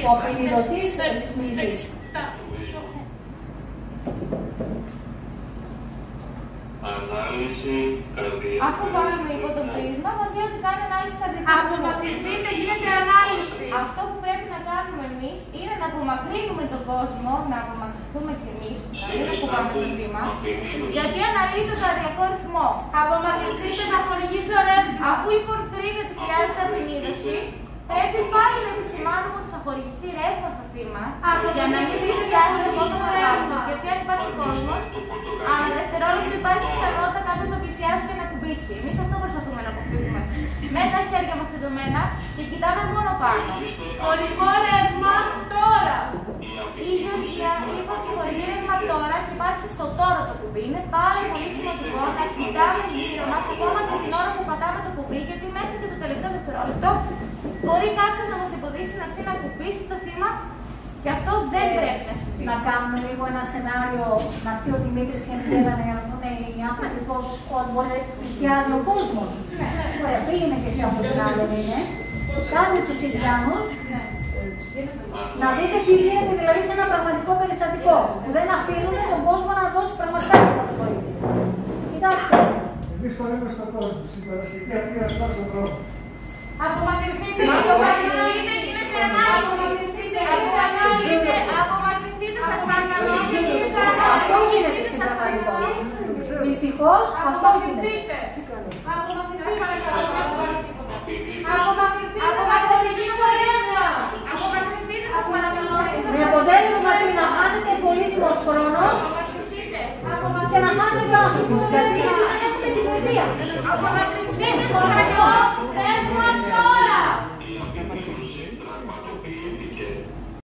Ο ποινιδωτής ρυθμίζει. Ανάλυση καρδιακού. Αφού βάλουμε υπό το πρίσμα, μας λέει ότι κάνει ανάλυση καρδιακού. Απομακρυνθείτε, γίνεται ανάλυση. Αυτό που πρέπει να κάνουμε εμείς είναι να απομακρύνουμε τον κόσμο, να απομακρυνθούμε κι εμείς, να μην ακούμε το βήμα, γιατί αναλύσει το καρδιακό ρυθμό. Απομακρυνθείτε να χορηγήσω ρεύμα. Αφού λοιπόν κρίνει ότι χρειάζεται απεινίδωση, πρέπει πάλι να επισημάνουμε ότι θα χορηγηθεί ρεύμα στο θύμα για να μην πλησιάσει το κόσμο ρεύμα. Γιατί αν υπάρχει κόσμο, ανά δευτερόλεπτο υπάρχει πιθανότητα κάποιο να πλησιάσει και να κουμπίσει. Εμείς αυτό προσπαθούμε να αποφύγουμε. Με τα χέρια μας τεντωμένα και κοιτάμε μόνο πάνω. Χορηγό ρεύμα τώρα. Η Γεωργία είπε ότι χορηγεί ρεύμα τώρα και πάτησε στο τώρα το κουμπί. Είναι πάρα πολύ σημαντικό να κοιτάμε γύρω μας ακόμα και την ώρα που πατάμε το κουμπί, γιατί μέχρι και το τελευταίο δευτερόλεπτο μπορεί κάποιος να μας εμποδίσει να έρθει να κουμπίσει το θύμα και αυτό δεν πρέπει να συμβεί. Να κάνουμε λίγο ένα σενάριο, να έρθει ο Δημήτρης και να λέγανε για να δούμε οι άνθρωποι πώς μπορεί να πλησιάζει ο κόσμος. Ωραία, πήγαινε και εσύ από την άλλη είναι. Κάντε τους Ινδιάνους να δείτε τι γίνεται δηλαδή σε ένα πραγματικό περιστατικό. Που δεν αφήνουν τον κόσμο να δώσει πραγματικά την βοήθεια. Κοιτάξτε. Εμείς το λέμε στον κόσμο, στην περαστική απία στον δρόμο. Απομακρυνθείτε, απομακρυνθείτε, γίνεται ανάλυση. Απομακρυνθείτε, σας παρακαλώ. Αυτό γίνεται στην πραγματικότητα. Δυστυχώς αυτό γίνεται. Απομακρυνθείτε, παρακαλώ. Απομακρυνθείτε, να χορηγήσω ρεύμα. Απομακρυνθείτε, σας παρακαλώ. Με αποτέλεσμα τι να χάνετε πολύτιμος χρόνος και να χάνετε και ο άνθρωπος. Γιατί δεν έχουμε την παιδεία. Απομακρυνθείτε, σας παρακαλώ.